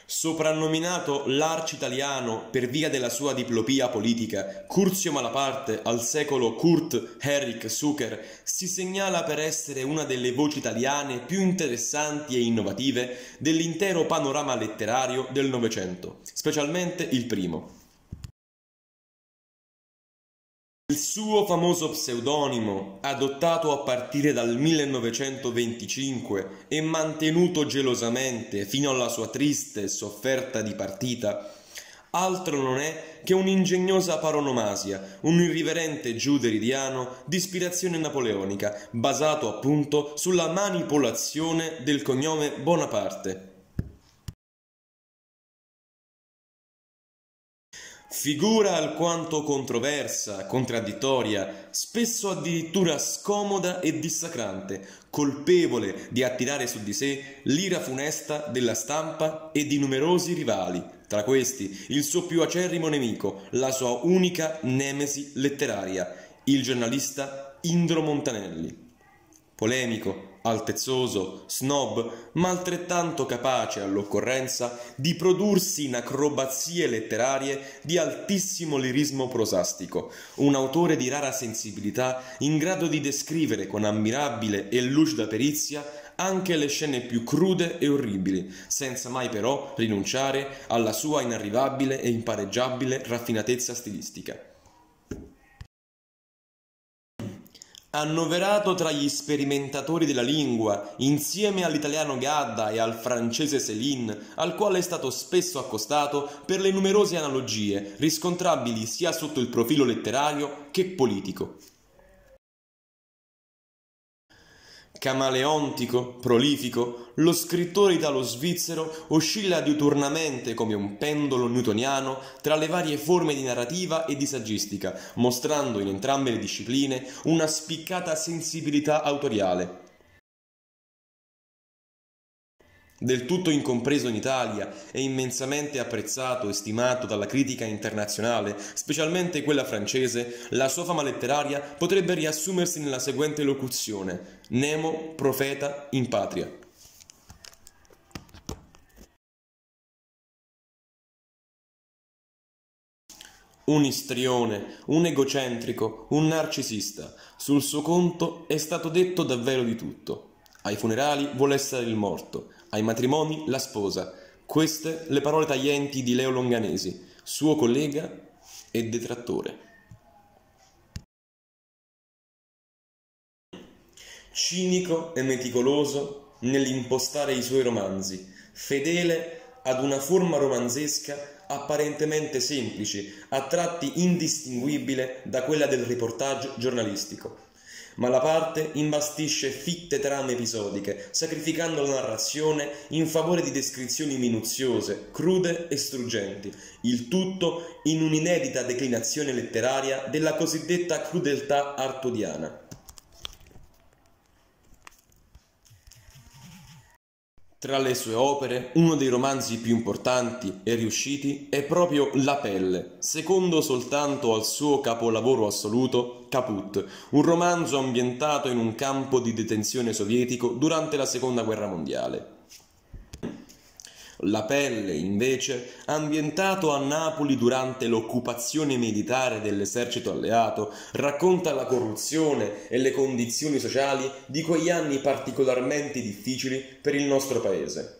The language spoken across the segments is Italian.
Soprannominato l'Arci-Italiano per via della sua diplopia politica, Curzio Malaparte, al secolo Kurt Erich Zucker, si segnala per essere una delle voci italiane più interessanti e innovative dell'intero panorama letterario del Novecento, specialmente il primo. Il suo famoso pseudonimo, adottato a partire dal 1925 e mantenuto gelosamente fino alla sua triste e sofferta dipartita, altro non è che un'ingegnosa paronomasia, un irriverente giude ridiano di ispirazione napoleonica, basato appunto sulla manipolazione del cognome Bonaparte. Figura alquanto controversa, contraddittoria, spesso addirittura scomoda e dissacrante, colpevole di attirare su di sé l'ira funesta della stampa e di numerosi rivali, tra questi il suo più acerrimo nemico, la sua unica nemesi letteraria, il giornalista Indro Montanelli. Polemico, altezzoso, snob, ma altrettanto capace all'occorrenza di prodursi in acrobazie letterarie di altissimo lirismo prosastico, un autore di rara sensibilità in grado di descrivere con ammirabile e lucida perizia anche le scene più crude e orribili, senza mai però rinunciare alla sua inarrivabile e impareggiabile raffinatezza stilistica. Annoverato tra gli sperimentatori della lingua, insieme all'italiano Gadda e al francese Céline, al quale è stato spesso accostato per le numerose analogie riscontrabili sia sotto il profilo letterario che politico. Camaleontico, prolifico, lo scrittore italo-svizzero oscilla diuturnamente come un pendolo newtoniano tra le varie forme di narrativa e di saggistica, mostrando in entrambe le discipline una spiccata sensibilità autoriale. Del tutto incompreso in Italia e immensamente apprezzato e stimato dalla critica internazionale, specialmente quella francese, la sua fama letteraria potrebbe riassumersi nella seguente locuzione: Nemo, profeta in patria. Un istrione, un egocentrico, un narcisista. Sul suo conto è stato detto davvero di tutto. Ai funerali vuole essere il morto, ai matrimoni la sposa. Queste le parole taglienti di Leo Longanesi, suo collega e detrattore. Cinico e meticoloso nell'impostare i suoi romanzi, fedele ad una forma romanzesca apparentemente semplice, a tratti indistinguibile da quella del reportage giornalistico. Malaparte imbastisce fitte trame episodiche, sacrificando la narrazione in favore di descrizioni minuziose, crude e struggenti, il tutto in un'inedita declinazione letteraria della cosiddetta crudeltà artodiana. Tra le sue opere, uno dei romanzi più importanti e riusciti è proprio La pelle, secondo soltanto al suo capolavoro assoluto, Caput, un romanzo ambientato in un campo di detenzione sovietico durante la Seconda Guerra Mondiale. La pelle, invece, ambientato a Napoli durante l'occupazione militare dell'esercito alleato, racconta la corruzione e le condizioni sociali di quegli anni particolarmente difficili per il nostro paese.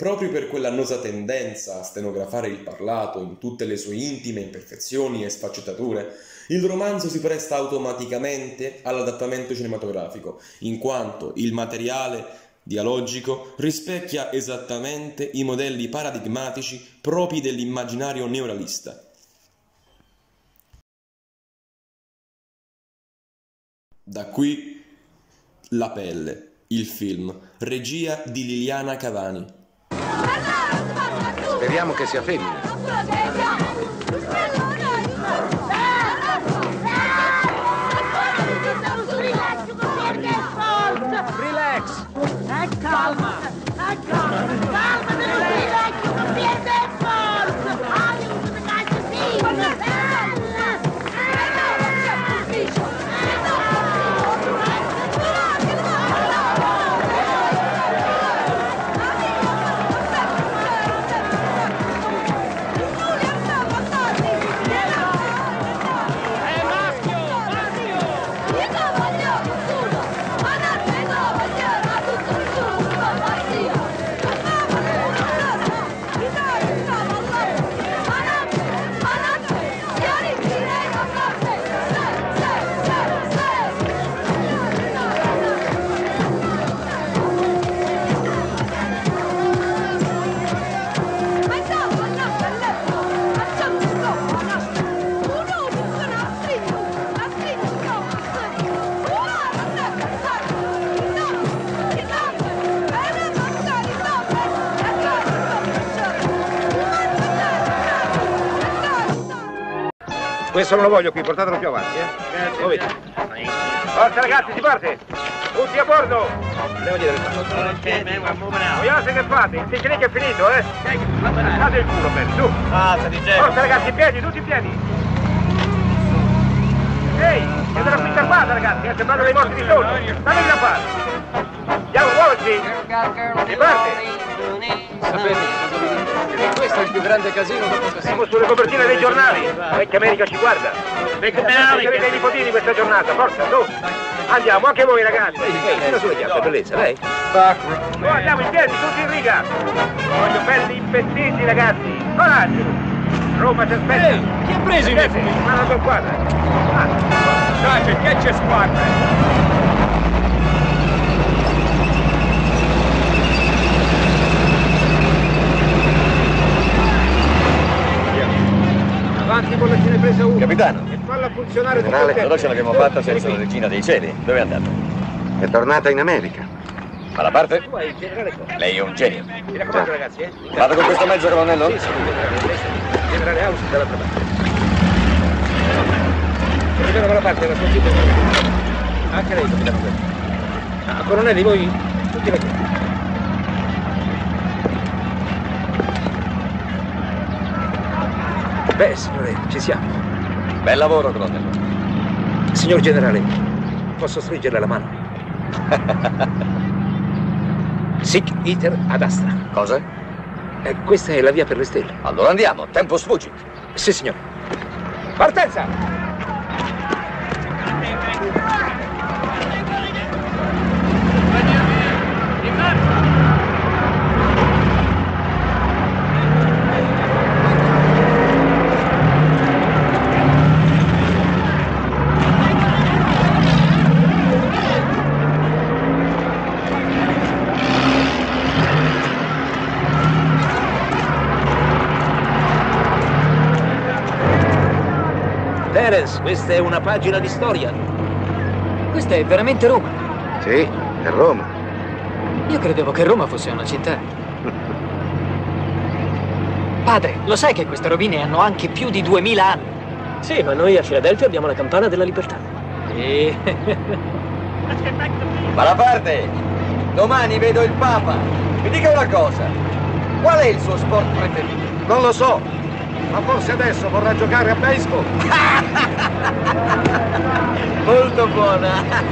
proprio per quell'annosa tendenza a stenografare il parlato in tutte le sue intime imperfezioni e sfaccettature, il romanzo si presta automaticamente all'adattamento cinematografico, in quanto il materiale dialogico rispecchia esattamente i modelli paradigmatici propri dell'immaginario neorealista. Da qui La pelle, il film, regia di Liliana Cavani. Speriamo che sia femmina. Relax! Calma! Calma! Relax! Non pierde forza! Aiuto, ragazzi, sì! Questo non lo voglio qui, portatelo più avanti, Grazie. Forza ragazzi, si parte! Tutti a bordo! Andiamo dietro. Vogliate che fate? Il picnic è finito, Fate il culo, per su! Forza ragazzi, in piedi, tutti in piedi! Ehi, siete una spinta armata ragazzi, sembrano dei morti di sotto! Datevi da fare! Andiamo, muoversi! Si parte! Sapete che questo è il più grande casino dopo casino. Siamo sulle copertine dei giornali. Vecchia America ci guarda. Sarete i nipotini questa giornata, forza, su. Andiamo, anche voi ragazzi. Tira sulle chiappe, bellezza, lei. Oh, andiamo in piedi, tutti in riga. Voglio belli impettiti ragazzi. Coraggio. Roma ci aspetta. Chi ha preso i miei figli? Ma la tua squadra. Dai, perché c'è squadra? Avanti con la cinepresa 1. Capitano. E falla funzionare tutto il Generale, tempo. allora ce l'abbiamo fatta senza la regina dei cieli. Dove è andata? È tornata in America. Fa la parte? Tu hai il generale qua. Lei è un genio. Mi raccomando ragazzi, Vado con questo mezzo, colonnello? Sì, generale House dall'altra parte. Capitano dalla parte della sconfitta. Anche lei, capitano. Colonnelli, voi tutti da qui. Beh, signore, ci siamo. Bel lavoro, colonnello. Signor generale, posso stringerle la mano? Sic iter ad astra. Cosa? Questa è la via per le stelle. Allora andiamo, tempo sfuggi. Sì, signore. Partenza! Terence, questa è una pagina di storia. Questa è veramente Roma. Sì, è Roma. Io credevo che Roma fosse una città. Padre, lo sai che queste rovine hanno anche più di 2000 anni? Sì, ma noi a Filadelfia abbiamo la campana della libertà. E... Ma la parte! Domani vedo il Papa. Mi dica una cosa. Qual è il suo sport preferito? Non lo so, ma forse adesso vorrà giocare a baseball. Molto buona.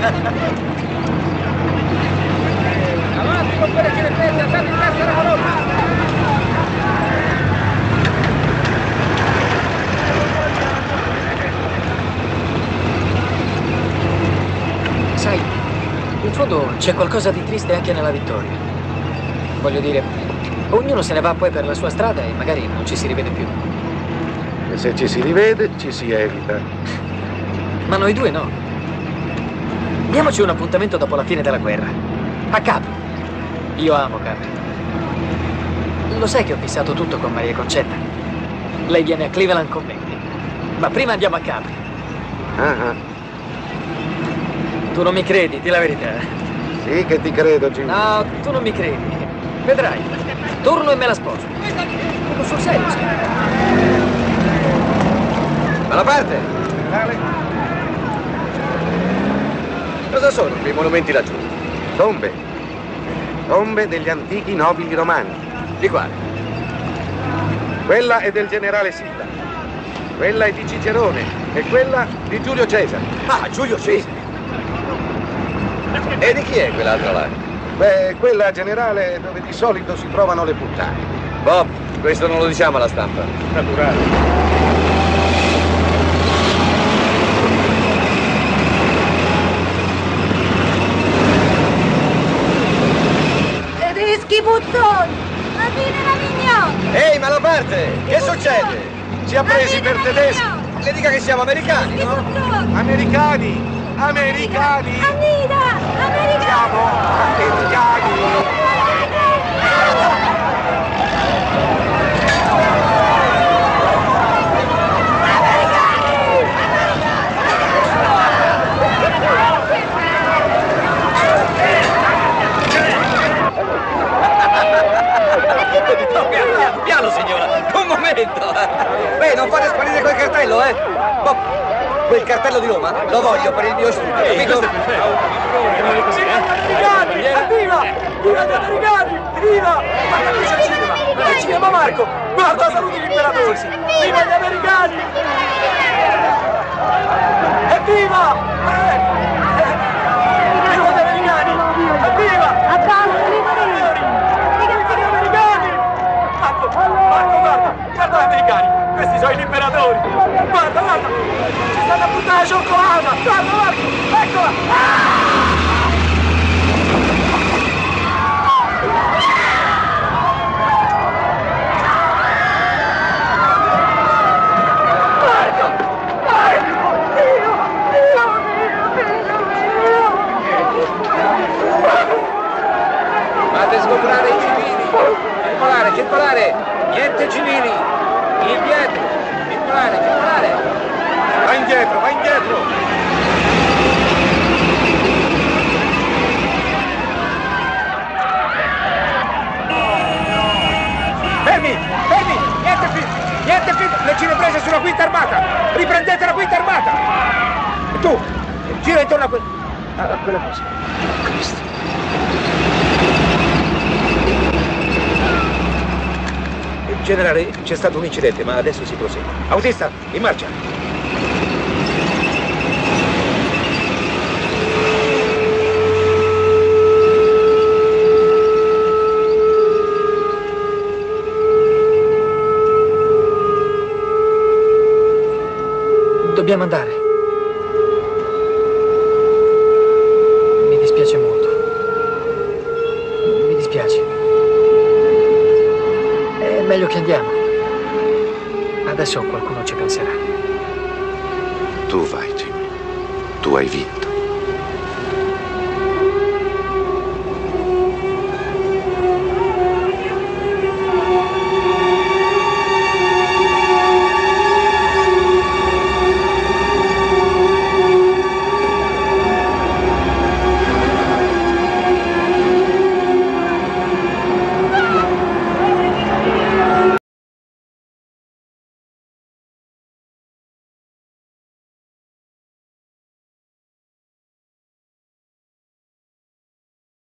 Avanti con quelle cineprese, andate in testa alla colonna. Sai, in fondo c'è qualcosa di triste anche nella vittoria. Voglio dire, Ognuno se ne va poi per la sua strada e magari non ci si rivede più. E se ci si rivede, ci si evita. Ma noi due no. Diamoci un appuntamento dopo la fine della guerra. A Capri. Io amo Capri. Lo sai che ho fissato tutto con Maria Concetta? Lei viene a Cleveland con me. Ma prima andiamo a Capri. Ah. Tu non mi credi, di la verità. Sì che ti credo, Jimmy. No, tu non mi credi. Vedrai. Torno e me la sposo. Proprio sul serio, sì. Dalla parte! Cosa sono quei monumenti laggiù? Tombe. Tombe degli antichi nobili romani. Di quale? Quella è del generale Silla. Quella è di Cicerone. E quella di Giulio Cesare. Ah, Giulio Cesare! E di chi è quell'altra là? Beh, quella generale dove di solito si trovano le puttane. Bob, questo non lo diciamo alla stampa. Naturale. Tedeschi puzzoni! La fine la mignon! Ehi, Malaparte! Che succede? Ci ha presi per tedeschi. Le dica che siamo americani, no? Americani! Americani! Anita! Americani! Siamo americani! Piano, signora! Un momento! Beh, non fate sparire quel cartello, eh! Bob, quel cartello di Roma lo voglio per il mio studio, capito? Americani! Evviva! Viva gli americani! Viva! Guarda qui c'è il cinema! Guarda il cinema, Marco! Guarda, saluti l'imperatore! Viva gli americani! Evviva! Viva gli americani! Evviva! A Paolo, liberi! Viva gli americani! Marco, guarda! Guarda gli americani! Questi sono gli imperatori! Guarda! Ci stanno a buttare la cioccolata! Guarda, Marco! Eccola! Fate sgombrare i civili! Circolare! Niente civili! Indietro! Circolare! Va indietro! Fermi! Niente qui! Le cineprese sulla quinta armata! Riprendete la quinta armata! E tu, gira intorno a quella cosa. Cristo. Generale, c'è stato un incidente, ma adesso si prosegue. Autista, in marcia! Dobbiamo andare. Mi dispiace molto. Mi dispiace. È meglio che andiamo. Adesso qualcuno ci penserà. Tu vai, Jimmy. Tu hai vinto.